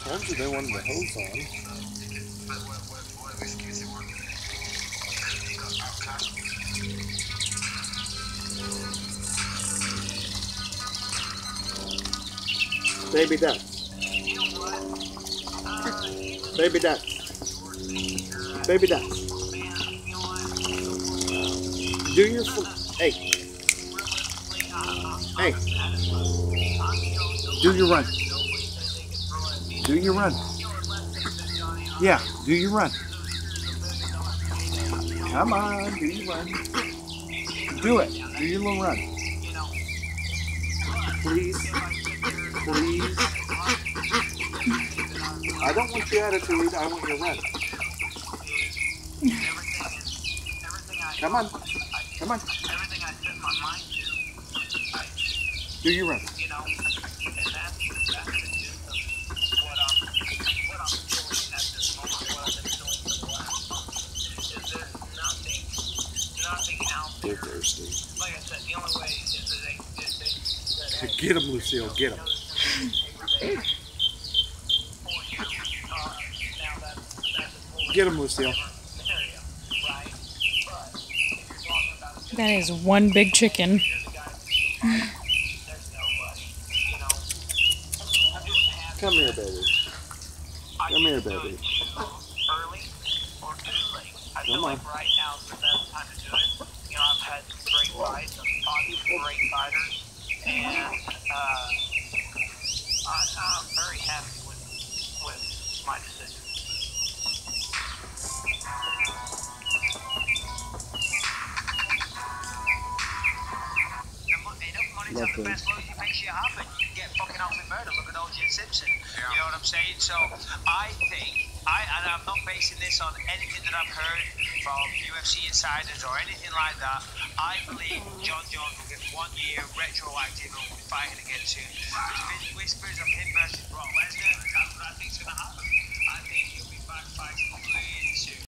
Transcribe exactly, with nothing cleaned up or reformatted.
told you they wanted the hose on. Baby ducks. Baby ducks. Baby ducks. Do your hey. Hey. Do your run. Do your run. Yeah, do your run. Come on, do your run. Do it. Do your little run. Please. Please. I don't want your attitude, I want your run. Come on. Come on. Do your run. They're thirsty. Like I said, the only way is that they, is they, get them, Lucille, get them. Get them, Lucille. That is one big chicken. Come here, baby. Come here, baby. Come on. Right now is the best time to do it. You know, I've had some great fights, I've fought some great fighters, and uh, I, I'm very happy with, with my decision. Money's not the best load you makes you happen. You can get fucking off with murder. Look at O J Simpson. Yeah. You know what I'm saying? So I think, I and I'm not basing this on anything that I've heard from U F C insiders or anything like that. I believe John Jones will get one year retroactive and will be fighting against him. There's been whispers of him versus Brock Lesnar.